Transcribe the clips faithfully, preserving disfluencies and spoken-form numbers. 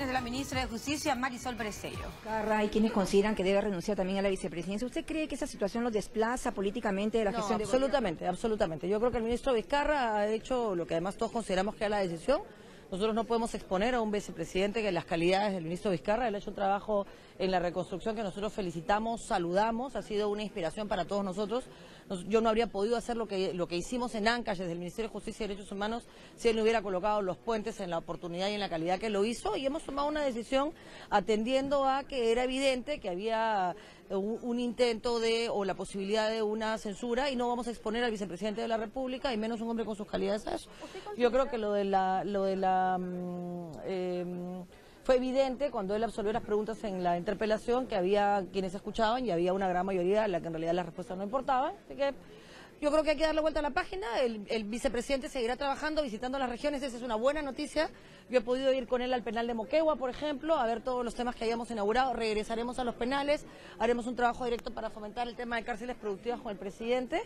declaraciones de la ministra de Justicia, Marisol Bresello. Carra, hay quienes consideran que debe renunciar también a la vicepresidencia. ¿Usted cree que esa situación lo desplaza políticamente de la No, gestión de absolutamente, gobierno? absolutamente. Yo creo que el ministro Vizcarra ha hecho lo que además todos consideramos que era la decisión. Nosotros no podemos exponer a un vicepresidente que las calidades del ministro Vizcarra, él ha hecho un trabajo en la reconstrucción que nosotros felicitamos, saludamos, ha sido una inspiración para todos nosotros. Yo no habría podido hacer lo que, lo que hicimos en Ancash desde el Ministerio de Justicia y Derechos Humanos si él no hubiera colocado los puentes en la oportunidad y en la calidad que lo hizo, y hemos tomado una decisión atendiendo a que era evidente que había un, un intento de o la posibilidad de una censura, y no vamos a exponer al vicepresidente de la República y menos un hombre con sus calidades a eso. Yo creo que lo de la... Lo de la eh, fue evidente cuando él absolvió las preguntas en la interpelación que había quienes escuchaban y había una gran mayoría a la que en realidad las respuestas no importaban. Así que yo creo que hay que darle vuelta a la página. El, el vicepresidente seguirá trabajando, visitando las regiones, esa es una buena noticia. Yo he podido ir con él al penal de Moquegua, por ejemplo, a ver todos los temas que hayamos inaugurado. Regresaremos a los penales, haremos un trabajo directo para fomentar el tema de cárceles productivas con el presidente.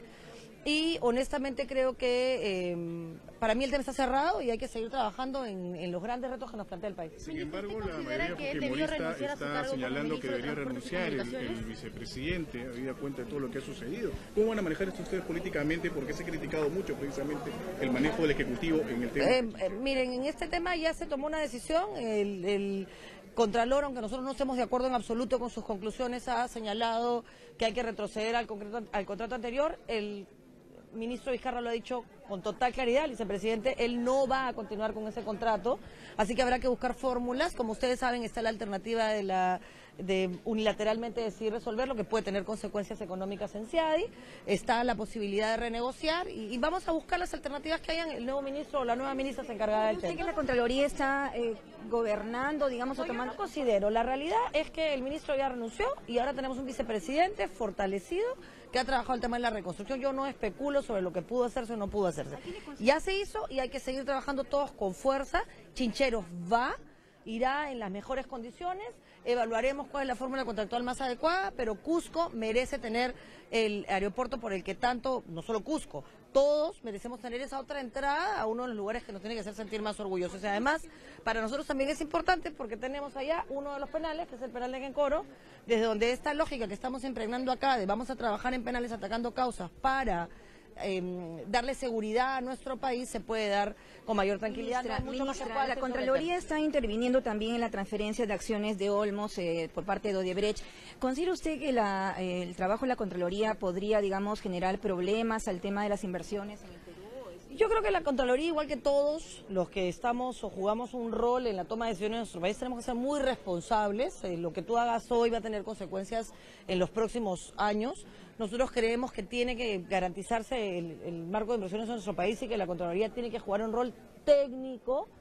Y honestamente creo que eh, para mí el tema está cerrado y hay que seguir trabajando en, en los grandes retos que nos plantea el país. Sin embargo, la mayoría fujimorista está señalando que debería renunciar el, el vicepresidente, habida cuenta de todo lo que ha sucedido. ¿Cómo van a manejar esto ustedes políticamente? Porque se ha criticado mucho precisamente el manejo del Ejecutivo en el tema. Eh, eh, miren, en este tema ya se tomó una decisión. El, el Contralor, aunque nosotros no estemos de acuerdo en absoluto con sus conclusiones, ha señalado que hay que retroceder al, concreto, al contrato anterior. El ministro Vizcarra lo ha dicho con total claridad, el vicepresidente, él no va a continuar con ese contrato, así que habrá que buscar fórmulas. Como ustedes saben, está la alternativa de la de unilateralmente decidir resolver, lo que puede tener consecuencias económicas en Ciadi, está la posibilidad de renegociar y, y vamos a buscar las alternativas que hayan. El nuevo ministro o la nueva ministra se encargará del tema. ¿Usted que la Contraloría está eh, gobernando, digamos, No, o tomando? yo no considero, la realidad es que el ministro ya renunció y ahora tenemos un vicepresidente fortalecido que ha trabajado el tema de la reconstrucción. Yo no especulo sobre lo que pudo hacerse o no pudo hacerse. Ya se hizo y hay que seguir trabajando todos con fuerza. Chincheros va, irá en las mejores condiciones, evaluaremos cuál es la fórmula contractual más adecuada, pero Cusco merece tener el aeropuerto por el que tanto, no solo Cusco, todos merecemos tener esa otra entrada a uno de los lugares que nos tiene que hacer sentir más orgullosos. Y además, para nosotros también es importante porque tenemos allá uno de los penales, que es el penal de Gencoro, desde donde esta lógica que estamos impregnando acá de vamos a trabajar en penales atacando causas para Eh, darle seguridad a nuestro país se puede dar con mayor tranquilidad. Ministra, no hay mucho más que ministra, pueda la decir sobre Contraloría el tema. está interviniendo también en la transferencia de acciones de Olmos eh, por parte de Odebrecht. ¿Considera usted que la, eh, el trabajo de la Contraloría podría, digamos, generar problemas al tema de las inversiones en el Perú? Yo creo que la Contraloría, igual que todos los que estamos o jugamos un rol en la toma de decisiones en nuestro país, tenemos que ser muy responsables. Eh, lo que tú hagas hoy va a tener consecuencias en los próximos años. Nosotros creemos que tiene que garantizarse el, el marco de inversiones en nuestro país y que la Contraloría tiene que jugar un rol técnico,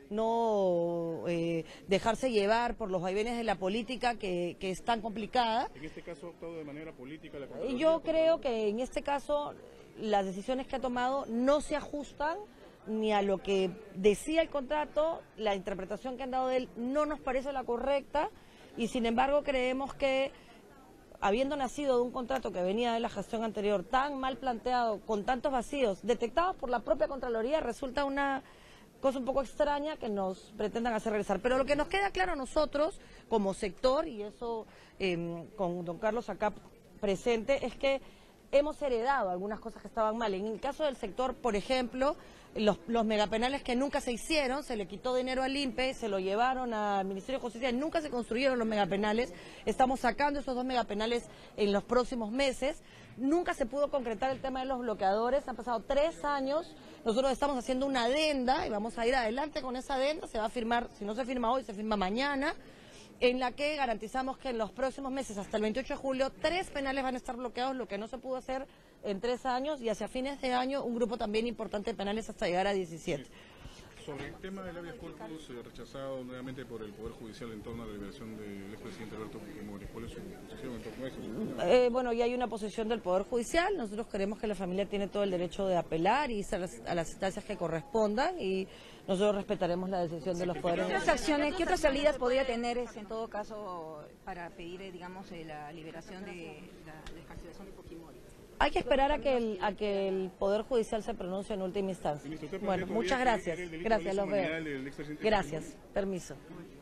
no eh, dejarse llevar por los vaivenes de la política que, que es tan complicada. En este caso ha actuado de manera política la Contraloría. Yo creo que en este caso las decisiones que ha tomado no se ajustan ni a lo que decía el contrato, la interpretación que han dado de él no nos parece la correcta y sin embargo creemos que habiendo nacido de un contrato que venía de la gestión anterior tan mal planteado, con tantos vacíos detectados por la propia Contraloría, resulta una cosa un poco extraña que nos pretendan hacer regresar. Pero lo que nos queda claro a nosotros como sector, y eso eh, con don Carlos acá presente, es que hemos heredado algunas cosas que estaban mal. En el caso del sector, por ejemplo, los, los megapenales que nunca se hicieron, se le quitó dinero al I N P E, se lo llevaron al Ministerio de Justicia, nunca se construyeron los megapenales. Estamos sacando esos dos megapenales en los próximos meses. Nunca se pudo concretar el tema de los bloqueadores, han pasado tres años, nosotros estamos haciendo una adenda y vamos a ir adelante con esa adenda, se va a firmar, si no se firma hoy, se firma mañana, en la que garantizamos que en los próximos meses, hasta el veintiocho de julio, tres penales van a estar bloqueados, lo que no se pudo hacer en tres años, y hacia fines de año un grupo también importante de penales hasta llegar a diecisiete. Sobre el tema del habeas corpus eh, rechazado nuevamente por el Poder Judicial en torno a la liberación del expresidente Alberto Fujimori, ¿cuál es su posición en torno a eso? Eh, bueno, ya hay una posición del Poder Judicial, nosotros creemos que la familia tiene todo el derecho de apelar y ir a las, a las instancias que correspondan y nosotros respetaremos la decisión de los poderes. ¿Qué otras acciones, qué otras salidas podría tener ese, en todo caso para pedir, eh, digamos, eh, la liberación de la descarcelación de Fujimori? Hay que esperar a que el, a que el Poder Judicial se pronuncie en última instancia. Bueno, muchas gracias. Gracias, los veo. Gracias, permiso.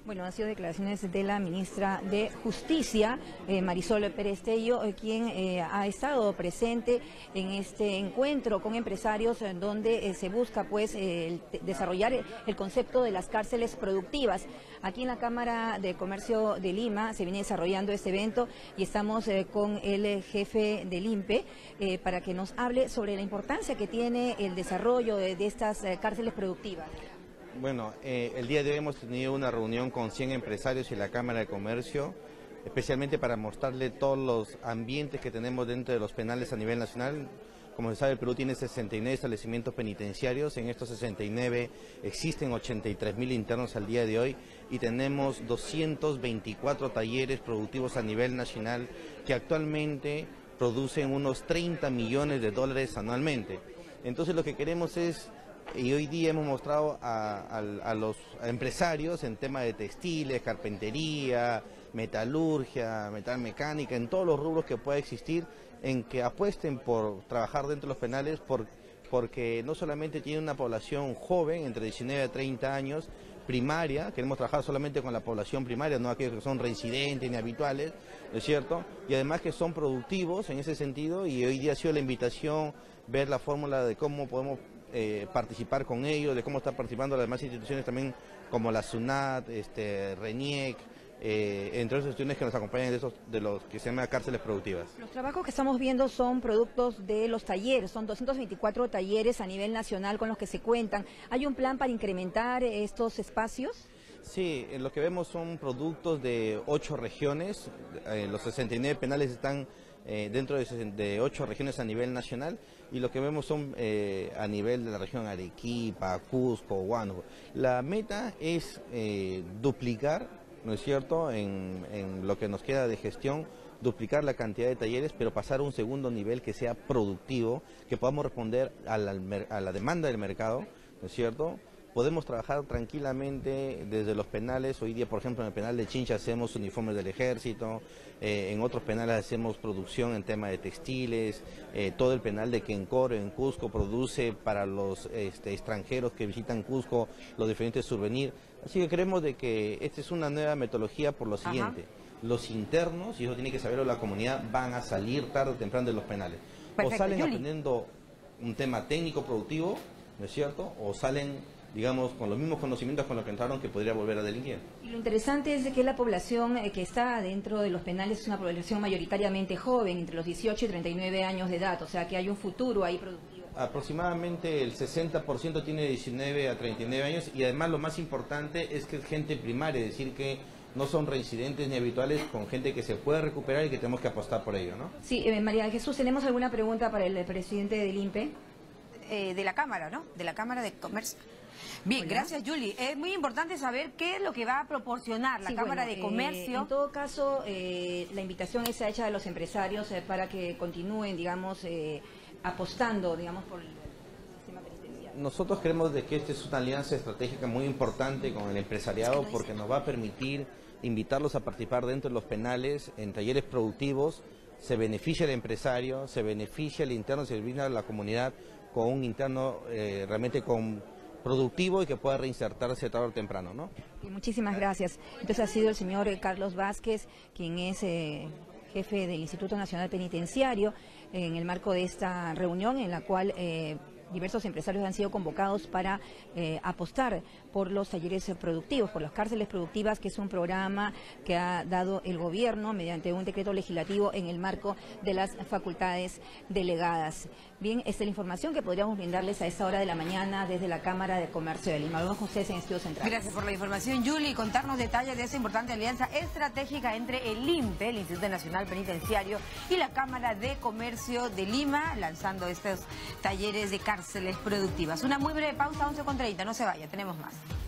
Bueno, han sido declaraciones de la ministra de Justicia, eh, Marisol Perestello, eh, quien eh, ha estado presente en este encuentro con empresarios en donde eh, se busca pues eh, el, desarrollar el, el concepto de las cárceles productivas. Aquí en la Cámara de Comercio de Lima se viene desarrollando este evento y estamos eh, con el jefe del I N P E eh, para que nos hable sobre la importancia que tiene el desarrollo de, de estas eh, cárceles productivas. Bueno, eh, el día de hoy hemos tenido una reunión con cien empresarios y la Cámara de Comercio, especialmente para mostrarle todos los ambientes que tenemos dentro de los penales a nivel nacional. Como se sabe, el Perú tiene sesenta y nueve establecimientos penitenciarios, en estos sesenta y nueve existen ochenta y tres mil internos al día de hoy y tenemos doscientos veinticuatro talleres productivos a nivel nacional que actualmente producen unos treinta millones de dólares anualmente. Entonces lo que queremos es... Y hoy día hemos mostrado a, a, a los empresarios en tema de textiles, carpintería, metalurgia, metalmecánica, en todos los rubros que pueda existir, en que apuesten por trabajar dentro de los penales, por, porque no solamente tiene una población joven, entre diecinueve a treinta años, primaria, queremos trabajar solamente con la población primaria, no aquellos que son reincidentes ni habituales, ¿no es cierto? Y además que son productivos en ese sentido, y hoy día ha sido la invitación ver la fórmula de cómo podemos Eh, participar con ellos, de cómo están participando las demás instituciones también como la SUNAT, este, RENIEC, eh, entre otras instituciones que nos acompañan de, esos, de los que se llaman cárceles productivas. Los trabajos que estamos viendo son productos de los talleres, son doscientos veinticuatro talleres a nivel nacional con los que se cuentan. ¿Hay un plan para incrementar estos espacios? Sí, lo que vemos son productos de ocho regiones, eh, los sesenta y nueve penales están eh, dentro de, de ocho regiones a nivel nacional y lo que vemos son eh, a nivel de la región Arequipa, Cusco, Huánuco. La meta es eh, duplicar, ¿no es cierto?, en, en lo que nos queda de gestión, duplicar la cantidad de talleres, pero pasar a un segundo nivel que sea productivo, que podamos responder a la, a la demanda del mercado, ¿no es cierto? Podemos trabajar tranquilamente desde los penales. Hoy día, por ejemplo, en el penal de Chincha hacemos uniformes del ejército, eh, en otros penales hacemos producción en tema de textiles, eh, todo el penal de Quencoro en Cusco produce para los este, extranjeros que visitan Cusco los diferentes souvenirs. Así que creemos de que esta es una nueva metodología por lo siguiente. Ajá. Los internos, y eso tiene que saberlo la comunidad, van a salir tarde o temprano de los penales. Perfecto. O salen Yuli. aprendiendo un tema técnico productivo, ¿no es cierto? O salen, digamos, con los mismos conocimientos con los que entraron, que podría volver a delinquir. Y lo interesante es de que la población eh, que está dentro de los penales es una población mayoritariamente joven, entre los dieciocho y treinta y nueve años de edad, o sea que hay un futuro ahí productivo. Aproximadamente el sesenta por ciento tiene de diecinueve a treinta y nueve años y además lo más importante es que es gente primaria, es decir que no son reincidentes ni habituales, con gente que se puede recuperar y que tenemos que apostar por ello, ¿no? Sí, eh, María Jesús, ¿tenemos alguna pregunta para el presidente del I N P E? Eh, de la Cámara, ¿no? De la Cámara de Comercio. Bien, bueno, gracias, Yuli. Es muy importante saber qué es lo que va a proporcionar la sí, Cámara bueno, de Comercio. Eh, en todo caso, eh, la invitación es hecha a los empresarios eh, para que continúen, digamos, eh, apostando, digamos, por el sistema penitenciario. Nosotros creemos de que esta es una alianza estratégica muy importante con el empresariado porque nos va a permitir invitarlos a participar dentro de los penales en talleres productivos. Se beneficia el empresario, se beneficia el interno, se beneficia a la comunidad con un interno eh, realmente con productivo y que pueda reinsertarse tarde o temprano, ¿no? Y muchísimas gracias. Entonces ha sido el señor Carlos Vázquez, quien es eh, jefe del Instituto Nacional Penitenciario, en el marco de esta reunión en la cual eh, diversos empresarios han sido convocados para eh, apostar por los talleres productivos, por las cárceles productivas, que es un programa que ha dado el gobierno mediante un decreto legislativo en el marco de las facultades delegadas. Bien, esta es la información que podríamos brindarles a esta hora de la mañana desde la Cámara de Comercio de Lima. Vamos con ustedes en Estudio Central. Gracias por la información, Yuli, y contarnos detalles de esa importante alianza estratégica entre el I N P E, el Instituto Nacional Penitenciario, y la Cámara de Comercio de Lima, lanzando estos talleres de cárceles productivas. Una muy breve pausa, once con treinta, no se vaya, tenemos más.